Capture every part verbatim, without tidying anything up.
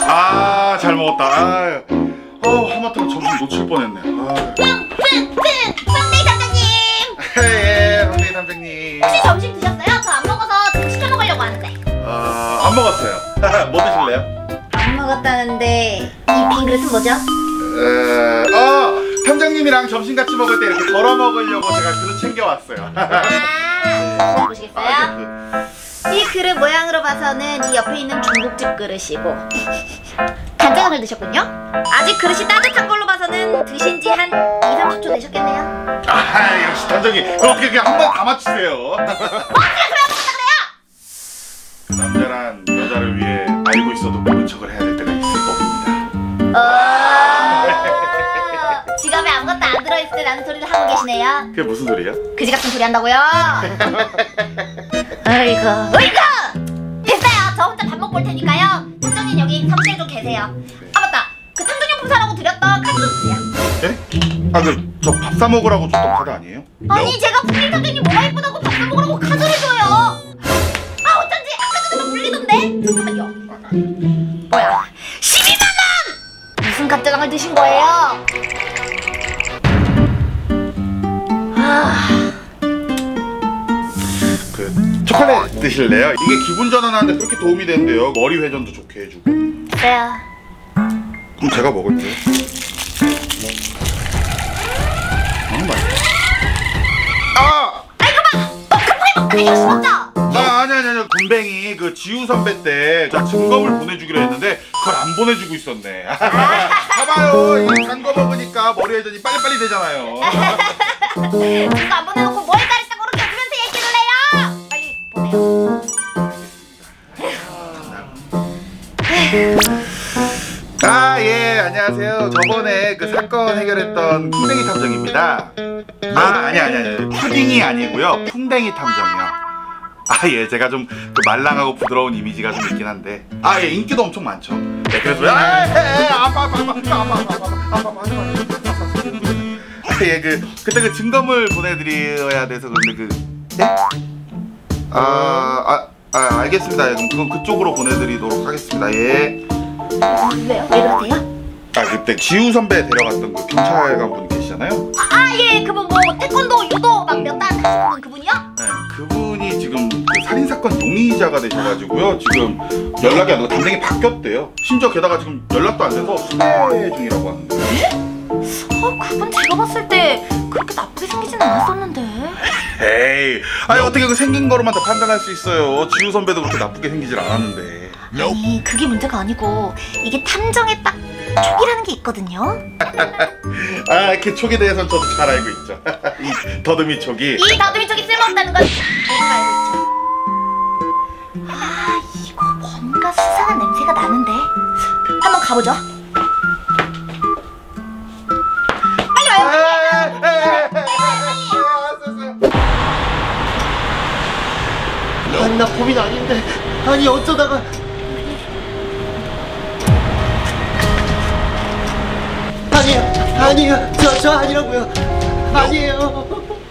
아, 잘 먹었다. 아, 어, 하마터면 점심 놓칠 뻔했네. 아. 썸데이 탐정님. 예, 썸데이 탐정님. 혹시 점심 드셨어요? 저 안 먹어서 지금 시켜 먹으려고 하는데. 아, 안 먹었어요. 뭐 드실래요? 안 먹었다는데 이 빈 그릇은 뭐죠? 에, 어, 탐정님이랑 점심 같이 먹을 때 이렇게 덜어 먹으려고 제가 그릇 챙겨왔어요. 아, 보시겠어요? 이 그릇 모양으로 봐서는 이 옆에 있는 중국집 그릇이고 간장을 드셨군요? 아직 그릇이 따뜻한 걸로 봐서는 드신 지 한 이, 삼십 초 되셨겠네요? 아, 역시 탐정님. 그럼 어떻게 그냥 한 번 다 맞추세요? 뭐 어떻게 소리 안 먹었다 그래요? 남자란 여자를 위해 알고 있어도 모른 척을 해야 될 때가 있을 법입니다. 어... 지갑에 아무것도 안 들어있을 때 라는 소리를 하고 계시네요. 그게 무슨 소리야? 그지 같은 소리 한다고요? 아이고 어이구! 됐어요. 저 혼자 밥 먹고 올 테니까요. 탐정님 여기 사무실에 좀 계세요. 아 맞다, 그 탐정용품 사라고 드렸던 카드 좀 주세요. 예? 아, 그 저 밥 사 먹으라고 줬던 카드 아니에요? 아니 제가 분리 탐정님 뭐가 예쁘다고 밥 사 먹으라고 카드를 줘요. 아 어쩐지 아까 전에 막 물리던데? 잠깐만요. 뭐야, 십이만 원! 무슨 가짜장을 드신 거예요? 아... 그 초콜릿 드실래요? 이게 기분 전환하는데 그렇게 도움이 된대요. 머리 회전도 좋게 해주고. 그래요. 그럼 제가 먹을게요. 아, 맛있어. 아! 아이 그만! 어, 급하게 먹고 이거 먹자! 아, 아니 아니 아니, 군뱅이 그 지우 선배 때 저 증거물 보내주기로 했는데 그걸 안 보내주고 있었네. 봐봐요, 이 잔거 먹으니까 머리 회전이 빨리빨리 되잖아요. 이거 안 보내놓고 뭘 가르치고 그렇게 웃으면서 얘기를 해요! 빨리 보내요. 아, 예, 안녕하세요. 저번에 그 사건 해결했던 풍뎅이 탐정입니다. 아, 아니 아니 아니, 푸딩이 아니고요, 풍뎅이 탐정이요. 아, 예, 제가 좀 그 말랑하고 부드러운 이미지가 좀 있긴 한데, 아, 예, 인기도 엄청 많죠. 네, 그래서 아, 예, 예, 아파, 아파, 아파, 아파, 아파, 아파, 아파, 아파, 아, 예, 그 그때 그 증거물 보내드려야 돼서 그런데 그, 네? 아, 아, 아, 알겠습니다. 그럼 그건 그쪽으로 보내드리도록 하겠습니다. 예. 왜요? 왜 그러세요? 아, 그때 지우 선배 데려갔던 그 경찰관 분 계시잖아요. 아, 아 예, 그분 뭐 태권도, 유도 막 몇 단 하시는 분 그분이요? 네, 그분이 지금 그 살인사건 용의자가 되셔가지고요. 지금 연락이 안 되고 담당이 바뀌었대요. 심지어 게다가 지금 연락도 안 돼서 수배 중이라고 하는데. 에? 아, 그분 제가 봤을 때 그렇게 나쁘게 생기진 않았었는데. 에이, 아니 어떻게 그 생긴 거로만 다 판단할 수 있어요. 지우 선배도 그렇게 나쁘게 생기질 않았는데. 아니, 그게 문제가 아니고 이게 탐정의 딱 촉이라는 게 있거든요. 아, 그 촉에 대해서는 저도 잘 알고 있죠. 이 더듬이 촉이. 이 더듬이 촉이 쓸모없다는 건 제가 알고 있죠. 아, 이거 뭔가 수상한 냄새가 나는데. 한번 가보죠. 빨리 와요, 빨리. 아니, 나 범인 아닌데. 아니, 어쩌다가. 아니에요, 아니에요, 저, 저 아니라고요. 아니에요.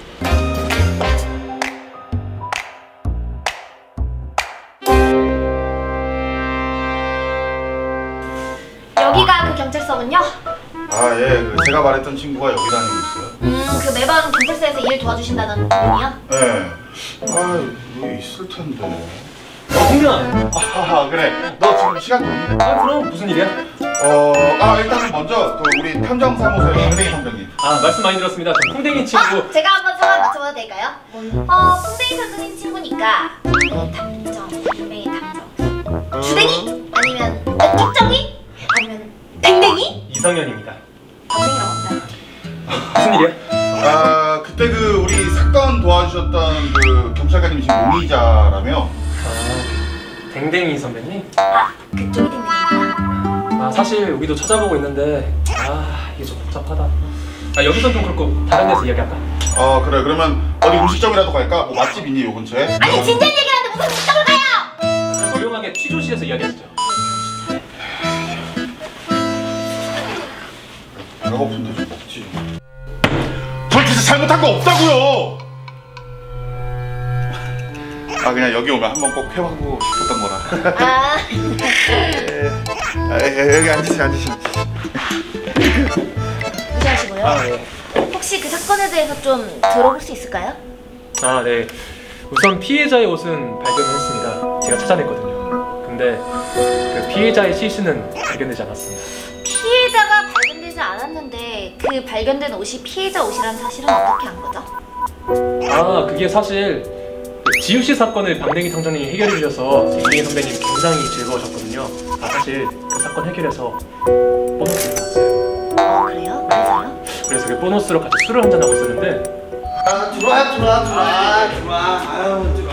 여기가 그 경찰서군요. 아, 예, 그 제가 말했던 친구가 여기 다니고 있어요. 음, 그 매번 경찰서에서 일 도와주신다는 분이요? 네. 아, 여기 있을 텐데. 어, 홍준아. 아, 그래. 너 지금 시간 좀. 아, 그럼 무슨 일이야? 어, 아, 일단은 먼저 그 우리 탐정사무소의 풍뎅이 탐정님. 아, 말씀 많이 들었습니다. 저 풍뎅이 친구. 아, 제가 한번 성함 맞춰봐도 될까요? 어, 풍뎅이 탐정님 친구니까 풍뎅이 탐정, 풍뎅이 탐정 주댕이? 아니면 땡땡정이? 아니면 땡땡이? 이성현입니다. 땡땡이라고 합니다. 무슨 일이야? 아, 그때 그 우리 사건 도와주셨던 그 경찰관님이신 용의자라며? 아, 댕댕이 선배님? 아, 그쪽이 땡땡이구나. 아, 사실 여기도 찾아보고 있는데 아, 이게 좀 복잡하다. 아, 여기서 좀 그렇고 다른 데서 이야기할까? 어, 그래. 그러면 어디 음식점이라도 갈까? 뭐 맛집 있니, 요 근처에? 아니, 진짜 얘기를 하는데 무슨 음식점을 가요! 조용하게 취조실에서 이야기하시죠. 배고픈데 좀 먹지. 저 진짜 잘못한 거 없다고요! 아, 그냥 여기 오면 한번 꼭 해보고 싶었던 거라. 아. 예. 아, 여기 앉으세요, 앉으세요. 무시하시고요. 아, 네. 혹시 그 사건에 대해서 좀 들어볼 수 있을까요? 아, 네. 우선 피해자의 옷은 발견했습니다. 제가 찾아냈거든요. 근데 그 피해자의 시신은 발견되지 않았습니다. 피해자가 발견되지 않았는데 그 발견된 옷이 피해자 옷이라는 사실은 어떻게 안 거죠? 아, 그게 사실 그 지우 씨 사건을 박내기 탐정님이 해결해 주셔서 댕댕이 선배님 굉장히 즐거우셨거든요. 아, 사실 그 사건 해결해서 보너스를 받았어요. 어, 그래요? 그래서요? 그래서 그 보너스로 같이 술을 한잔 하고 있었는데 아, 들어와, 들어와, 들어와, 들어와. 아유, 들어와.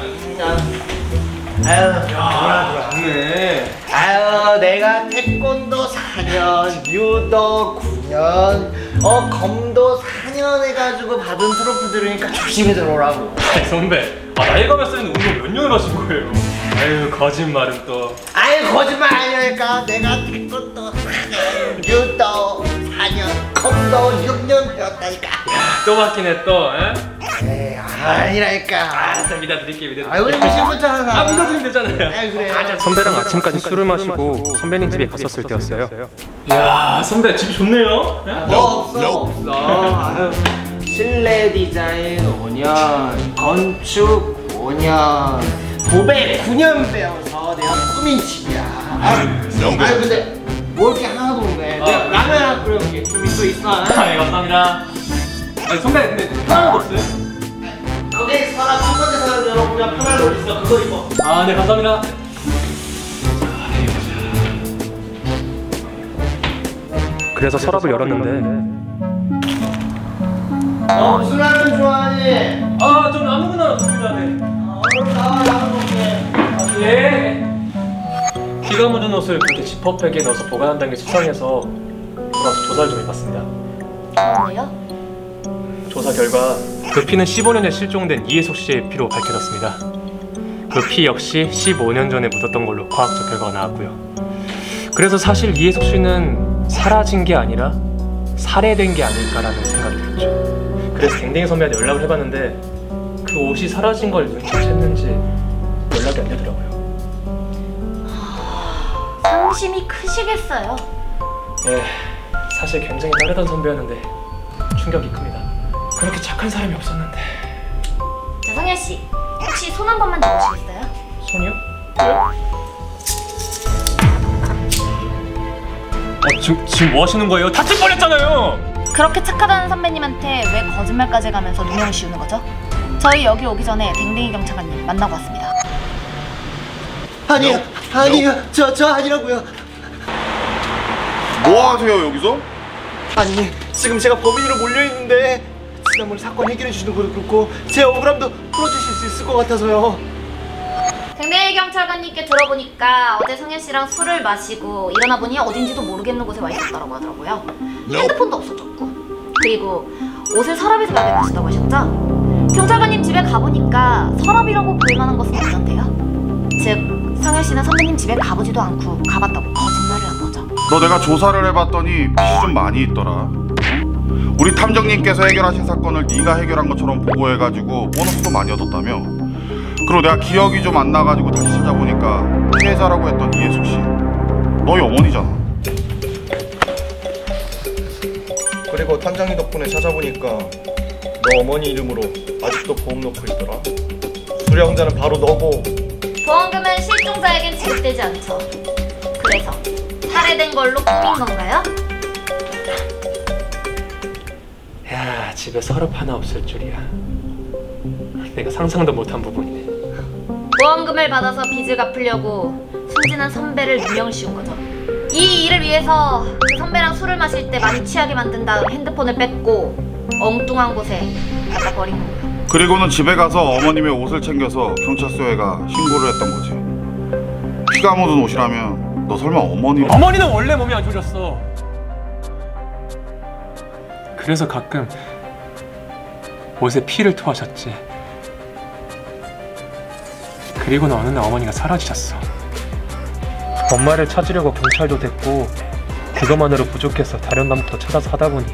아유, 들어와, 들어와. 아유, 내가 태권도 사 년, 유도 구 년, 어, 검도 사 년 해가지고 받은 트로피들이니까 조심히 들어오라고. 아니 선배, 아, 나이가 몇 살인데 운동 몇 년을 하신 거예요? 아유, 거짓말은 또. 아유, 거짓말 아니니까 내가 태권도 사 년, 유도 사 년, 검도 육 년 배웠다니까. 또 맞긴 또, 에? 에이, 아니라니까. 알았어, 믿어드릴게요, 믿어드릴게요. 아유, 무시부터 하나. 아, 믿어드리면 되잖아요. 아유, 그래. 선배랑 아침까지 술을 마시고 선배님 집에 갔었을 때였어요. 이야, 선배 집 좋네요. 뭐 없어, 없어. 아유, 실내 디자인 오 년, 건축 오 년, 도배 구 년 배워서 내가 꾸민 집이야. 아유, 아유 근데 뭐 이렇게 하나도 없네. 내가 아, 라면 하나 끓여볼게. 좀 있어 있어. 아, 네, 감사합니다. 아니 선배, 근데 하나도 없어요? 거기 사람 첫 번째 사람 열어보면 편할 옷 있어. 그거 입어. 아, 네, 감사합니다. 그래서 서랍을 열었는데 어, 무슨 라면 좋아하니? 아, 저는 아무거나 좋습니다. 네. 어, 얼른 나와, 라면 먹게. 아, 예. 피가 묻은 옷을 그렇게 지퍼백에 넣어서 보관한다는 게 수상해서 돌아서 조사를 좀 해봤습니다. 뭐예요? 조사 결과 그 피는 십오 년에 실종된 이혜숙 씨의 피로 밝혀졌습니다. 그 피 역시 십오 년 전에 묻었던 걸로 과학적 결과가 나왔고요. 그래서 사실 이혜숙 씨는 사라진 게 아니라 살해된 게 아닐까라는 생각이 들었죠. 그래서 댕댕이 선배한테 연락을 해봤는데 그 옷이 사라진 걸 눈치챘는지 연락이 안 되더라고요. 상심이 크시겠어요. 예, 사실 굉장히 따르던 선배였는데 충격이 큽니다. 그렇게 착한 사람이 없었는데. 자, 성현 씨, 혹시 손 한 번만 넣으시겠어요? 손이요? 왜요? 어, 지금, 지금 뭐 하시는 거예요? 다칠 뻔했잖아요! 그렇게 착하다는 선배님한테 왜 거짓말까지 가면서 누명을 씌우는 거죠? 저희 여기 오기 전에 댕댕이 경찰관님 만나고 왔습니다. 아니요, 아니요, 저, 저 아니라고요. 뭐 하세요 여기서? 아니, 지금 제가 범인으로 몰려있는데 지난번 사건 해결해 주시는 것도 그렇고 제 억울함도 풀어주실 수 있을 것 같아서요. 댕댕이 경찰관님께 들어보니까 어제 성현 씨랑 술을 마시고 일어나 보니 어딘지도 모르겠는 곳에 와 있었다고 하더라고요. 핸드폰도 없어졌고, 그리고 옷을 서랍에서 발견하셨다고 하셨죠? 경찰관님 집에 가보니까 서랍이라고 보일 만한 것은 없던데요. 즉, 성현 씨는 선배님 집에 가보지도 않고 가봤다고 거짓말을 한 거죠. 너 내가 조사를 해봤더니 빚이 좀 많이 있더라. 우리 탐정님께서 해결하신 사건을 네가 해결한 것처럼 보고해가지고 보너스도 많이 얻었다며. 그리고 내가 기억이 좀 안 나가지고 다시 찾아보니까 피해자라고 했던 이혜숙 씨, 너희 어머니잖아. 그리고 탐정이 덕분에 찾아보니까 너 어머니 이름으로 아직도 보험 넣고 있더라. 수령자는 바로 너고. 보험금은 실종자에겐 지급되지 않죠. 그래서 살해된 걸로 꾸민 건가요? 야, 집에 서랍 하나 없을 줄이야. 내가 상상도 못한 부분이네. 보험금을 받아서 빚을 갚으려고 순진한 선배를 누명을 씌운 거죠. 이 일을 위해서 그 선배랑 술을 마실 때 많이 취하게 만든 다음 핸드폰을 뺐고 엉뚱한 곳에 갖다 버린 거고요. 그리고는 집에 가서 어머님의 옷을 챙겨서 경찰서에 가 신고를 했던 거지. 피가 묻은 옷이라면 너 설마 어머니... 어머니는 원래 몸이 안 좋으셨어. 그래서 가끔 옷에 피를 토하셨지. 그리고는 어느 날 어머니가 사라지셨어. 엄마를 찾으려고 경찰도 됐고 그것만으로 부족해서 다른 방법도 찾아서 하다 보니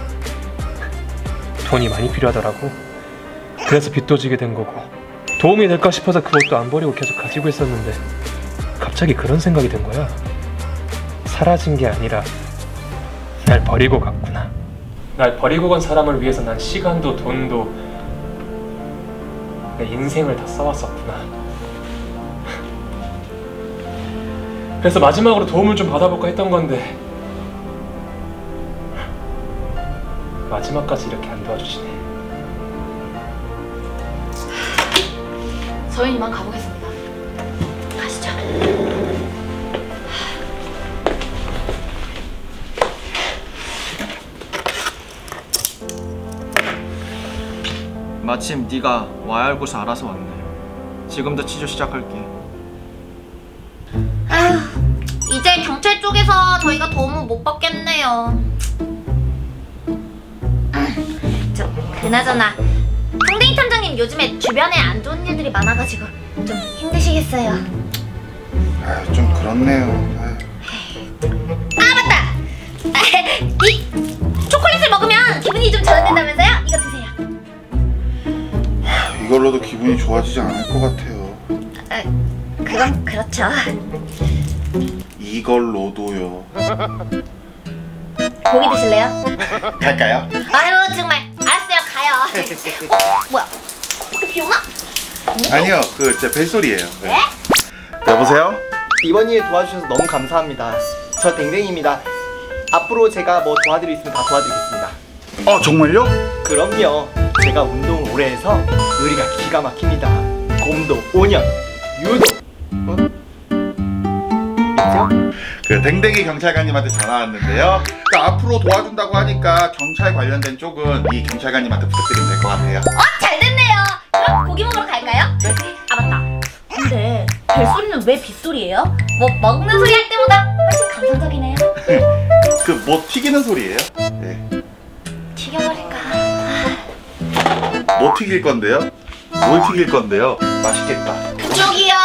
돈이 많이 필요하더라고. 그래서 빚도 지게 된 거고, 도움이 될까 싶어서 그것도 안 버리고 계속 가지고 있었는데 갑자기 그런 생각이 든 거야. 사라진 게 아니라 날 버리고 갔구나. 날 버리고 간 사람을 위해서 난 시간도 돈도 내 인생을 다 써왔었구나. 그래서 마지막으로 도움을 좀 받아볼까 했던 건데 마지막까지 이렇게 안 도와주시네. 저희는 이만 가보겠습니다. 가시죠. 마침 네가 와야 할 곳을 알아서 왔네. 지금부터 치료 시작할게. 아휴, 이제 경찰 쪽에서 저희가 도움을 못 받겠네요. 저 그나저나 풍뎅이 탐정님 요즘에 주변에 안 좋은 일들이 많아가지고 좀 힘드시겠어요. 아, 좀 그렇네요. 아유. 아 맞다! 아, 이 초콜릿을 먹으면 기분이 좀 전환된다면서요? 이거 드세요. 이걸로도 기분이 좋아지지 않을 것 같아요. 아, 그건 그렇죠. 이걸로도요. 고기 드실래요? 갈까요? 아유 정말 알았어요 가요. 어? 뭐야? 거기 비 오나? 아니요, 그 제 벨소리예요. 네. 네? 여보세요? 이번 일 도와주셔서 너무 감사합니다. 저 댕댕입니다. 앞으로 제가 뭐 도와드릴 수 있으면 다 도와드리겠습니다. 어, 정말요? 그럼요. 제가 운동을 오래 해서 요리가 기가 막힙니다. 곰도 오 년, 유도. 어? 있죠? 그 댕댕이 경찰관님한테 전화 왔는데요. 그 앞으로 도와준다고 하니까 경찰 관련된 쪽은 이 경찰관님한테 부탁드리면 될 것 같아요. 어? 잘 됐네요. 그럼 고기 먹으러 갈까요? 아 맞다. 근데 벨소리는 왜 빗소리예요? 뭐 먹는 소리 할 때보다 훨씬 감성적이네요. 그 뭐 튀기는 소리예요? 네. 튀겨버릴까? 뭐 튀길 건데요? 뭘 튀길 건데요? 맛있겠다. 그쪽이요.